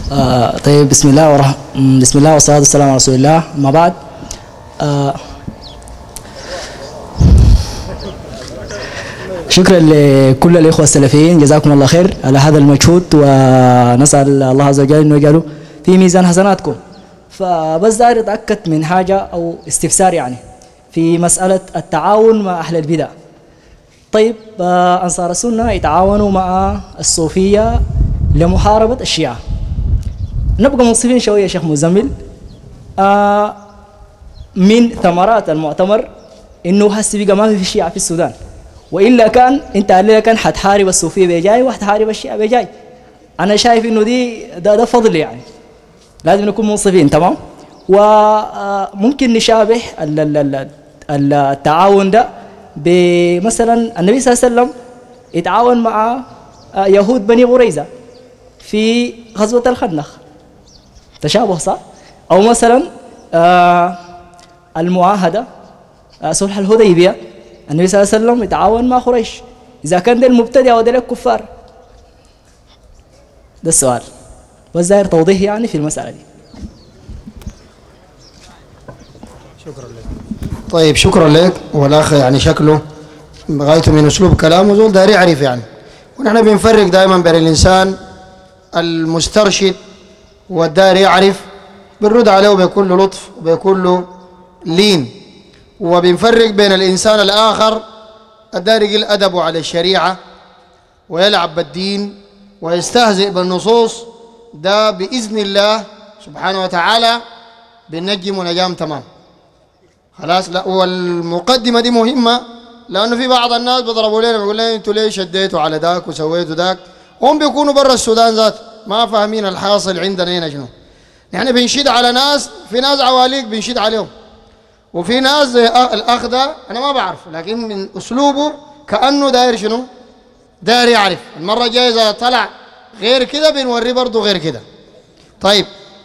طيب، بسم الله والصلاة والسلام على رسول الله. ما بعد، شكرا لكل الإخوة السلفيين، جزاكم الله خير على هذا المجهود، ونسأل الله عز وجل أنه يجعله في ميزان حسناتكم. فبس داير أتأكد من حاجة أو استفسار يعني في مسألة التعاون مع أهل البدع. طيب، أنصار السنة يتعاونوا مع الصوفية لمحاربة الشيعة. نبقى منصفين شوية يا شيخ مزمل. من ثمرات المؤتمر إنه هسه بقى ما في الشيعة في السودان، وإلا كان أنت عليك كان حتحارب الصوفية بجاي وحتحارب الشيعة بجاي. أنا شايف إنه ده فضل يعني، لازم نكون منصفين. تمام. وممكن نشابه التعاون ده بمثلا النبي صلى الله عليه وسلم يتعاون مع يهود بني قريظة في غزوة الخندق، تشابه صح؟ أو مثلا المعاهدة، صلح الحديبية، النبي صلى الله عليه وسلم يتعاون مع قريش. إذا كان ده المبتدع وده الكفار، ده السؤال، بس داير توضيح يعني في المسألة دي. شكرا لك. طيب، شكرا لك. والأخ يعني شكله غايته من أسلوب كلامه زول داير يعرف يعني، ونحن بنفرق دائما بين الإنسان المسترشد والداير يعرف، بنرد عليه وبيكون له لطف وبيكون له لين، وبنفرق بين الإنسان الآخر الداير يقل أدبه على الشريعة ويلعب بالدين ويستهزئ بالنصوص. ده بإذن الله سبحانه وتعالى بنجم نجام تمام. خلاص. لا، والمقدمة دي مهمة، لأنه في بعض الناس بيضربوا لنا بيقول لنا أنتوا ليه شديتوا على ذاك وسويتوا ذاك، هم بيكونوا برا السودان ذات ما فاهمين الحاصل عندنا هنا شنو. يعني بنشد على ناس، في ناس عواليق بنشد عليهم، وفي ناس زي الأخ ده أنا ما بعرف، لكن من أسلوبه كأنه داير شنو، داير يعرف. المرة الجاية إذا طلع غير كده بنوريه برضه غير كده. طيب،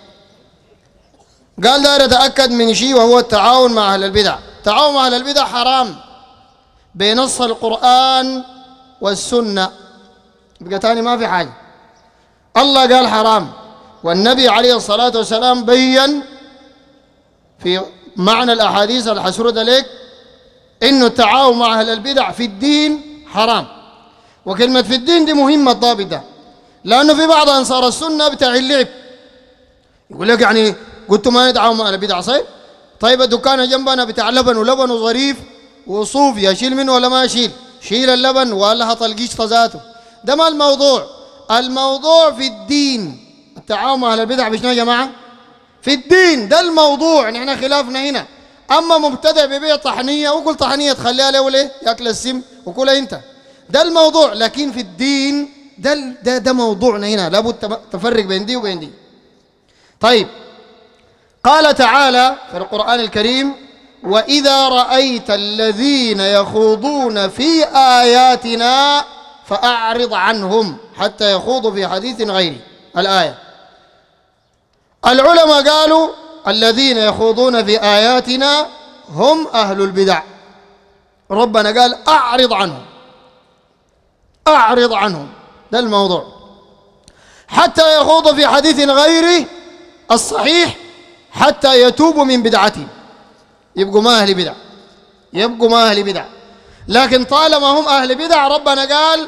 قال داير يتأكد من شيء وهو التعاون مع أهل البدع. التعاون مع أهل البدع حرام بنص القرآن والسنة، بقى تاني ما في حاجة. الله قال حرام، والنبي عليه الصلاة والسلام بيّن في معنى الأحاديث الحسردة لك إنه التعاون مع أهل البدع في الدين حرام. وكلمة في الدين دي مهمة الضابط ده، لأنه في بعض أنصار السنة بتاع اللعب يقول لك يعني قلت ما نتعاون مع أهل البدع صحيح؟ طيب الدكان جنبنا بتاع لبن ولبن ظريف وصوفي، أشيل منه ولا ما أشيل؟ شيل اللبن ولا هطلقيش ذاته. ده ما الموضوع. الموضوع في الدين. التعاون مع أهل البدع بشنو يا جماعة؟ في الدين، ده الموضوع. نحن خلافنا هنا. أما مبتدع ببيع طحنية وكل طحنية تخليها له وليه ياكل السم وكلها أنت، ده الموضوع. لكن في الدين ده موضوعنا هنا، لابد تفرق بين دي وبين دي. طيب، قال تعالى في القرآن الكريم: وإذا رأيت الذين يخوضون في آياتنا فأعرض عنهم حتى يخوضوا في حديث غيره. الآية. العلماء قالوا الذين يخوضون في آياتنا هم أهل البدع. ربنا قال أعرض عنهم، أعرض عنهم، ده الموضوع. حتى يخوضوا في حديث غيره الصحيح حتى يتوبوا من بدعتهم، يبقوا ما أهل بدع، يبقوا ما أهل بدع. لكن طالما هم أهل بدع ربنا قال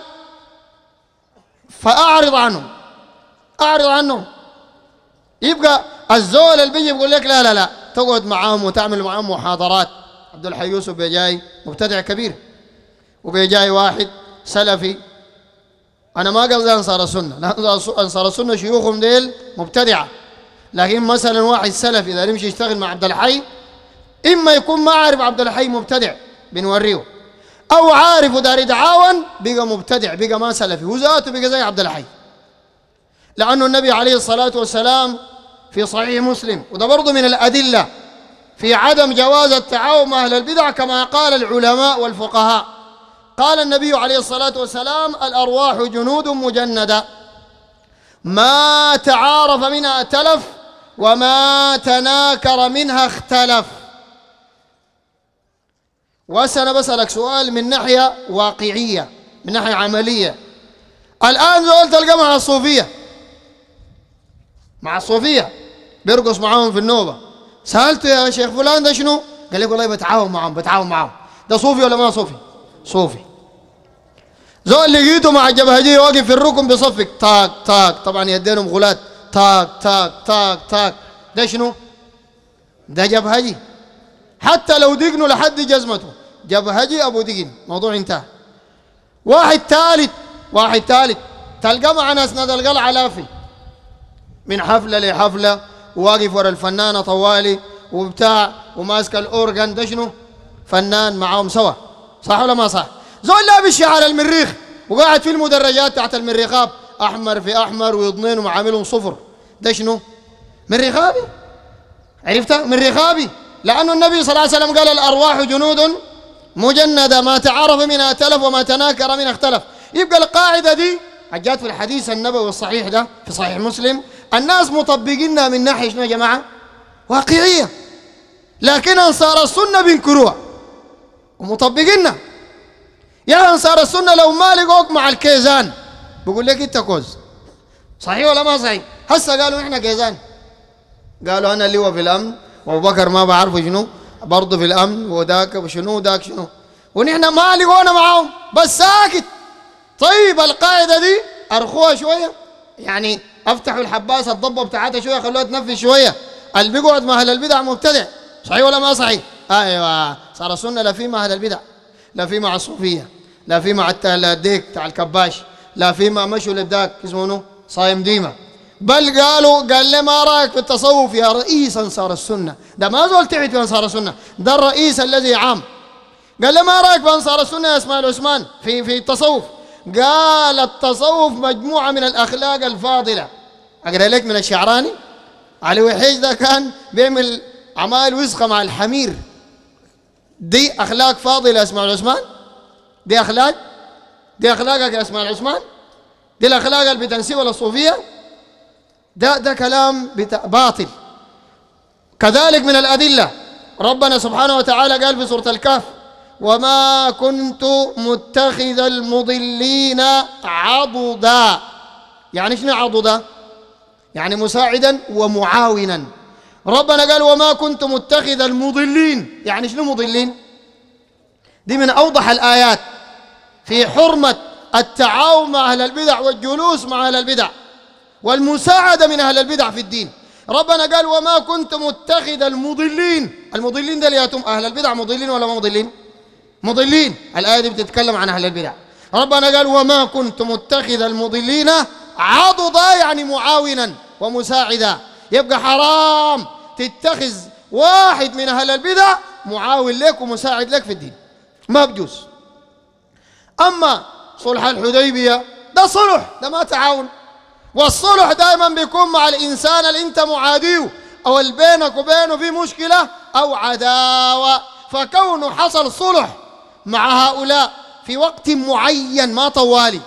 فأعرض عنهم، أعرض عنهم. يبقى الزول اللي بيجي بيقول لك لا لا لا تقعد معاهم وتعمل معاهم محاضرات. عبد الحي يوسف بيجاي مبتدع كبير، وبيجاي واحد سلفي. أنا ما قصدي أنصار السنة، لا، أنصار السنة شيوخهم ديل مبتدعة. لكن مثلا واحد سلفي إذا يمشي يشتغل مع عبد الحي، إما يكون ما عارف عبد الحي مبتدع بنوريه، أو عارف ودار يتعاون بقى مبتدع، بقى ما سلفي، وذاته بقى زي عبد الحي. لأنه النبي عليه الصلاة والسلام في صحيح مسلم، وده برضه من الأدلة في عدم جواز التعاون مع أهل البدع كما قال العلماء والفقهاء. قال النبي عليه الصلاة والسلام: الأرواح جنود مجندة، ما تعارف منها ائتلف وما تناكر منها اختلف. وأنا بسألك سؤال من ناحية واقعية، من ناحية عملية. الآن زول تلقى مع الصوفية مع الصوفية بيرقص معاهم في النوبة. سألته يا شيخ فلان ده شنو؟ قال لك والله بتعاون معاهم. ده صوفي ولا ما صوفي؟ صوفي. زول لقيته مع الجبهجية واقف في الركن بيصفق تاك تاك، طبعا يدينهم غلات تاك تاك تاك تاك. ده شنو؟ ده جبهجي، حتى لو دقنوا لحد جزمته جبهجي أبو دقن، موضوع انتهى. واحد ثالث تلقى مع ناس نادى القلعة لافي من حفلة لحفلة، وواقف ورا الفنانة طوالي وبتاع وماسك الأورغان. ده شنو؟ فنان معاهم سوا، صح ولا ما صح؟ زول لابس شعار المريخ وقاعد في المدرجات تحت المريخاب، أحمر في أحمر ويضنين ومعاملهم صفر. ده شنو؟ مريخابي. عرفتها؟ مريخابي. لأنه النبي صلى الله عليه وسلم قال الأرواح جنود مجندة ما تعارف منها ائتلف وما تناكر منها اختلف. يبقى القاعدة دي جات في الحديث النبوي الصحيح ده في صحيح مسلم، الناس مطبقينها من ناحية شنو يا جماعة؟ واقعية. لكن أنصار السنة بينكروها ومطبقينها. يا أنصار السنة لو ما لقوك مع الكيزان بقول لك أنت كوز، صحيح ولا ما صحيح؟ هسه قالوا إحنا كيزان، قالوا أنا اللي هو في الأمن وأبو بكر ما بعرفه شنو برضه في الأمن وذاك وشنو وذاك شنو، ونحن ما لقونا معاهم بس ساكت. طيب القاعدة دي أرخوها شوية، يعني أفتحوا الحباسة الضبة بتاعتها شوية، خلوها تنفذ شوية. اللي بيقعد مع أهل البدع مبتدع، صحيح ولا ما صحيح؟ أيوة. صار السنة لا في مع أهل البدع، لا في مع الصوفية، لا في مع الديك تاع الكباش، لا في مع مشوا للداك اسمه صايم ديمة. بل قال لي ما رايك في التصوف يا رئيس انصار السنه؟ ده ما زول تعب في انصار السنه، ده الرئيس الذي عام. قال لي ما رايك في انصار السنه يا اسماعيل عثمان في التصوف؟ قال التصوف مجموعه من الاخلاق الفاضله. اقرا لك من الشعراني. علي وحيج ده كان بيعمل عمال وسخه مع الحمير. دي اخلاق فاضله يا اسماعيل عثمان؟ دي اخلاقك يا اسماعيل عثمان؟ دي الاخلاق اللي بتنسبها للصوفيه؟ ده كلام باطل. كذلك من الأدلة ربنا سبحانه وتعالى قال في سورة الكهف وما كنت متخذ المضلين عضدا. يعني شنو عضدا؟ يعني مساعدا ومعاونا. ربنا قال وما كنت متخذ المضلين، يعني شنو مضلين؟ دي من أوضح الآيات في حرمة التعاون مع أهل البدع والجلوس مع أهل البدع والمساعدة من أهل البدع في الدين. ربنا قال وما كنت متخذ المضلين. المضلين ده لياتهم أهل البدع مضلين ولا ما مضلين؟ مضلين. الآية دي بتتكلم عن أهل البدع. ربنا قال وما كنت متخذ المضلين عضدا، يعني معاونا ومساعدا. يبقى حرام تتخذ واحد من أهل البدع معاون لك ومساعد لك في الدين، ما بجوز. أما صلح الحديبية ده صلح، ده ما تعاون. والصلح دائما بيكون مع الإنسان اللي أنت معاديه أو اللي بينك وبينه في مشكلة أو عداوة. فكونه حصل صلح مع هؤلاء في وقت معين ما طوالي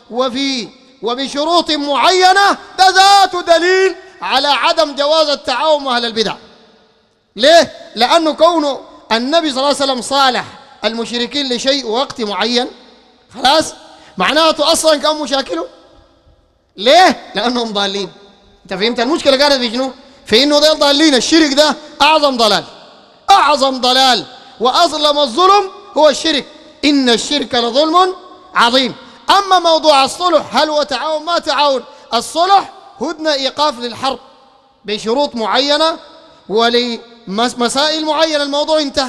وبشروط معينة، ده ذاته دليل على عدم جواز التعاون مع أهل البدع. ليه؟ لأنه كونه النبي صلى الله عليه وسلم صالح المشركين لشيء وقت معين، خلاص معناته أصلا كان مشاكله. ليه؟ لأنهم ضالين. أنت فهمت المشكلة كانت في شنو؟ في إنه ذيل ضالين. الشرك ده أعظم ضلال، أعظم ضلال، وأظلم الظلم هو الشرك. إن الشرك لظلم عظيم. أما موضوع الصلح هل هو تعاون؟ ما تعاون. الصلح هدنة إيقاف للحرب بشروط معينة ولمسائل معينة، الموضوع انتهى.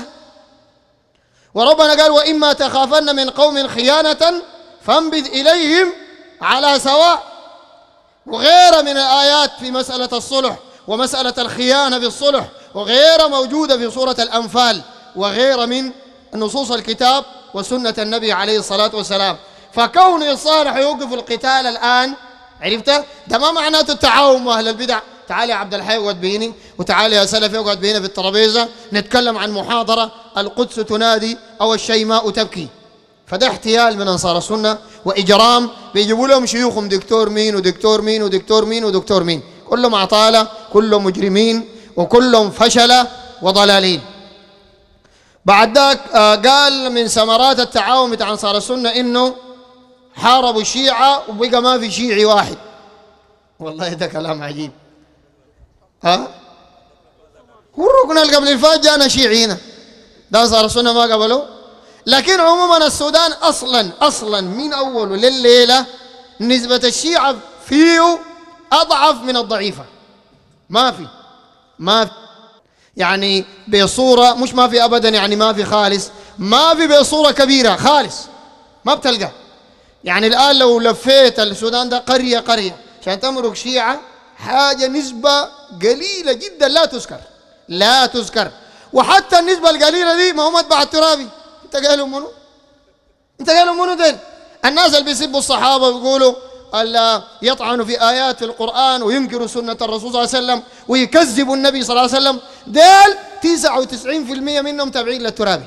وربنا قال وإما تخافن من قوم خيانة فانبذ إليهم على سواء. وغيرها من الآيات في مسألة الصلح ومسألة الخيانة بالصلح وغيرها موجودة في سورة الأنفال وغيرها من نصوص الكتاب وسنة النبي عليه الصلاة والسلام. فكون يصالح يوقف القتال الآن، عرفت؟ ده ما معناته التعاون مع أهل البدع. تعال يا عبد الحي اقعد بيني، وتعال يا سلفي اقعد بينا في الترابيزة نتكلم عن محاضرة القدس تنادي أو الشيماء تبكي. فده احتيال من أنصار السنة وإجرام. بيجيبوا لهم شيوخهم دكتور مين ودكتور مين ودكتور مين ودكتور مين، كلهم عطالة، كلهم مجرمين، وكلهم فشلة وضلالين. بعد ذاك قال من ثمرات التعاون بتاع أنصار السنة إنه حاربوا الشيعة وبقى ما في شيعي واحد. والله ده كلام عجيب. والركن اللي قبل الفات جانا شيعينا، ده صار السنة ما قبلوا. لكن عموما السودان أصلا من أوله لليلة نسبة الشيعة فيه أضعف من الضعيفة. ما في يعني بصورة، مش ما في أبدا، يعني ما في خالص، ما في بصورة كبيرة خالص ما بتلقى. يعني الآن لو لفيت السودان ده قرية عشان تمرق شيعة، حاجة نسبة قليلة جدا لا تذكر. وحتى النسبة القليلة دي ما هو متبع الترابي. انت قايلهم منو دين؟ الناس اللي بيسبوا الصحابة ويقولوا يطعنوا في آيات في القرآن وينكروا سنة الرسول صلى الله عليه وسلم ويكذبوا النبي صلى الله عليه وسلم، ديل 99% منهم تابعين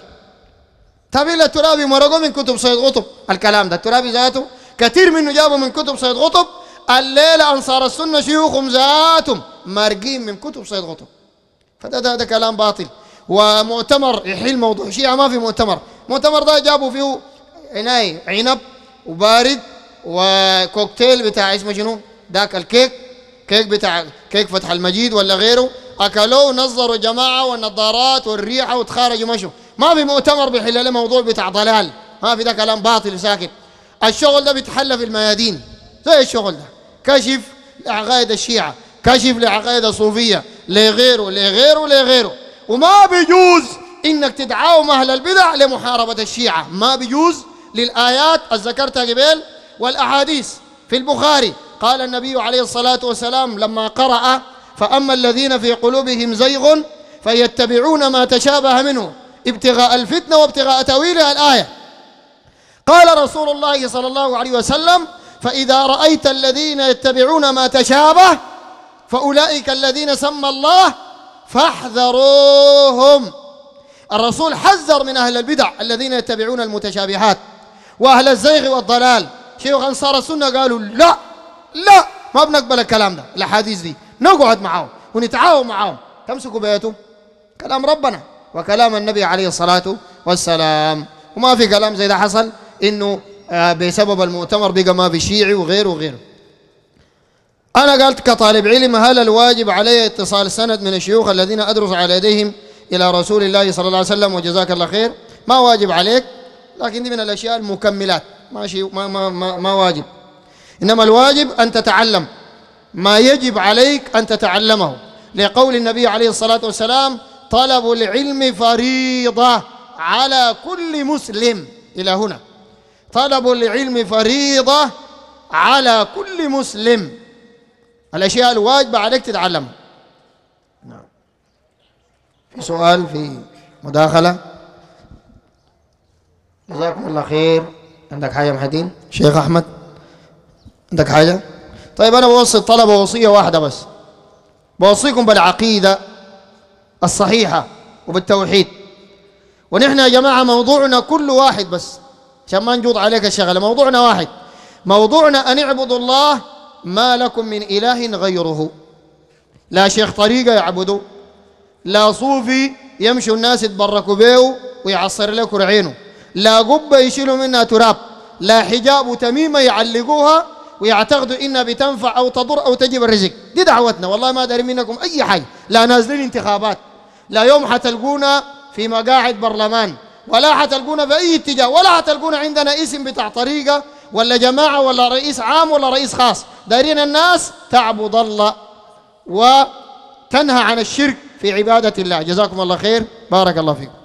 للترابي مرقوا من كتب سيد قطب. الكلام ده الترابي ذاته كثير منه جابوا من كتب سيد قطب. الليلة أنصار السنة شيوخهم ذاتهم مارقين من كتب سيد قطب. فده كلام باطل. ومؤتمر يحل موضوع شيعة، ما في مؤتمر ده جابوا فيه عنب وبارد وكوكتيل بتاع اسمه شنو ذاك الكيك بتاع كيك فتح المجيد ولا غيره، اكلوه ونظروا جماعه والنظارات والريحه وتخارجوا مشوا. ما في مؤتمر بيحل له موضوع بتاع ضلال، ما في، ده كلام باطل ساكت. الشغل ده بيتحل في الميادين زي الشغل ده، كشف لعقائد الشيعه، كشف لعقائد الصوفيه، لغيره. وما بيجوز انك تدعاهم اهل البدع لمحاربه الشيعه، ما بيجوز للآيات ذكرتها قبل والأحاديث. في البخاري قال النبي عليه الصلاة والسلام لما قرأ فأما الذين في قلوبهم زيغ فيتبعون ما تشابه منه ابتغاء الفتنة وابتغاء تأويله، الآية. قال رسول الله صلى الله عليه وسلم فإذا رأيت الذين يتبعون ما تشابه فأولئك الذين سمى الله فاحذروهم. الرسول حذر من أهل البدع الذين يتبعون المتشابهات وأهل الزيغ والضلال. شيوخ أنصار السنة قالوا لا ما بنقبل الكلام ده، الأحاديث دي نقعد معاهم ونتعاون معاهم. تمسكوا بيته كلام ربنا وكلام النبي عليه الصلاة والسلام، وما في كلام زي ده حصل إنه بسبب المؤتمر بقى ما في شيعي وغيره. أنا قلت كطالب علم هل الواجب علي اتصال سند من الشيوخ الذين أدرس على يديهم إلى رسول الله صلى الله عليه وسلم وجزاك الله خير؟ ما واجب عليك، لكن دي من الأشياء المكملات، ما واجب. إنما الواجب أن تتعلم ما يجب عليك أن تتعلمه، لقول النبي عليه الصلاة والسلام طلب العلم فريضة على كل مسلم. إلى هنا طلب العلم فريضة على كل مسلم، الأشياء الواجبة عليك تتعلمها. نعم. في سؤال، في مداخلة؟ جزاكم الله خير. عندك حاجة محدين؟ شيخ أحمد عندك حاجة؟ طيب أنا بوصي الطلبة وصية واحدة بس، بوصيكم بالعقيدة الصحيحة وبالتوحيد. ونحن يا جماعة موضوعنا كل واحد بس عشان ما نجوض عليك الشغلة، موضوعنا واحد، موضوعنا أن اعبدوا الله ما لكم من إله غيره. لا شيخ طريقة يعبدوا، لا صوفي يمشوا الناس يتبركوا بيه ويعصر له كرعينه، لا قبة يشيلوا منها تراب، لا حجاب وتميمة يعلقوها ويعتقدوا إنها بتنفع أو تضر أو تجيب الرزق. دي دعوتنا، والله ما داري منكم أي حاجة. لا نازلين انتخابات، لا يوم حتلقونا في مقاعد برلمان، ولا حتلقونا في أي اتجاه، ولا حتلقونا عندنا اسم بتاع طريقة ولا جماعة ولا رئيس عام ولا رئيس خاص. دارين الناس تعبد الله وتنهى عن الشرك في عبادة الله. جزاكم الله خير، بارك الله فيكم.